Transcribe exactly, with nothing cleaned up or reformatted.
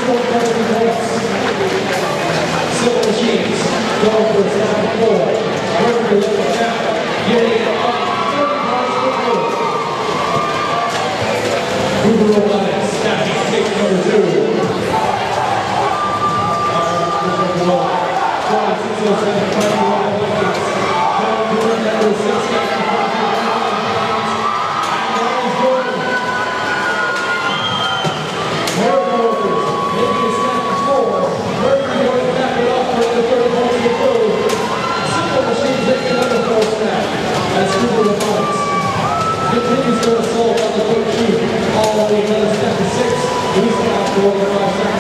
Simple machines, going for seven four. Mercury looking down, getting it up, thirty points for Blue. Uber Robotics, snapping stick number two. twenty-six oh seven, twenty-one points. Down to number sixteen. Continues to assault on the quick shoot. All the way to the step to six. He's got four five seconds.